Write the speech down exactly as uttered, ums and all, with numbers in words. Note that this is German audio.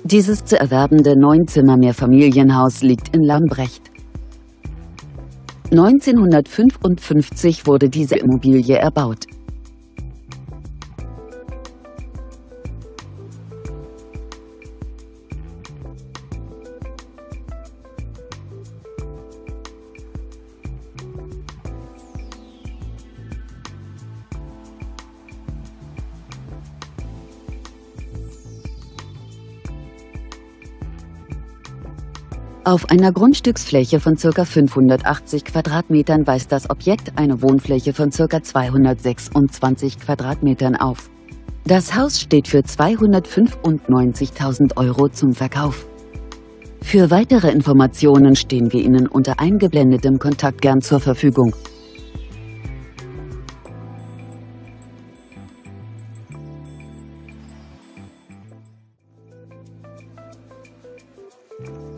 Dieses zu erwerbende Neunzimmer-Mehrfamilienhaus liegt in Lambrecht. neunzehnhundertfünfundfünfzig wurde diese Immobilie erbaut. Auf einer Grundstücksfläche von ca. fünfhundertachtzig Quadratmetern weist das Objekt eine Wohnfläche von ca. zweihundertsechsundzwanzig Quadratmetern auf. Das Haus steht für zweihundertfünfundneunzigtausend Euro zum Verkauf. Für weitere Informationen stehen wir Ihnen unter eingeblendetem Kontakt gern zur Verfügung. you